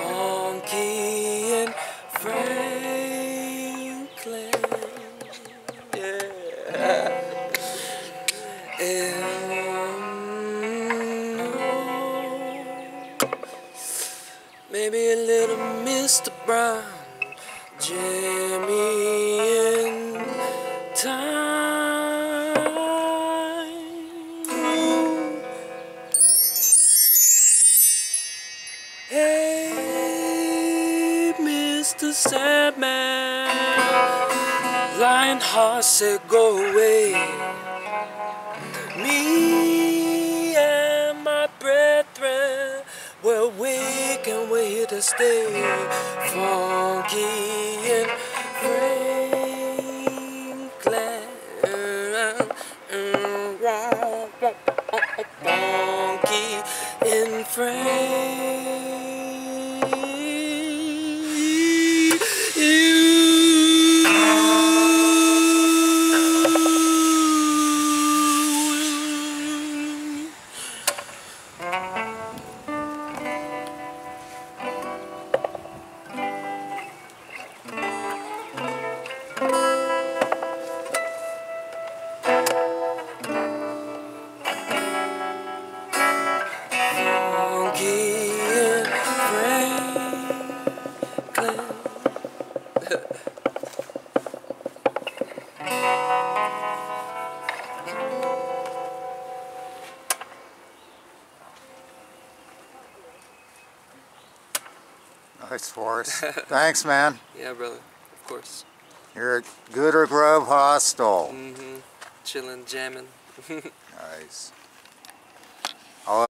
funky and Franklin. Yeah. Maybe a little Mr. Brown, Jimmy in time. Hey, Mr. Sandman, Lionheart said go away. Me and my brethren, we're weak and we're here to stay. Funky and Franklin. Funky and Franklin. Nice, Forrest. Thanks, man. Yeah, brother. Of course. You're at Gooder Grove Hostel. Chilling, jamming. Nice.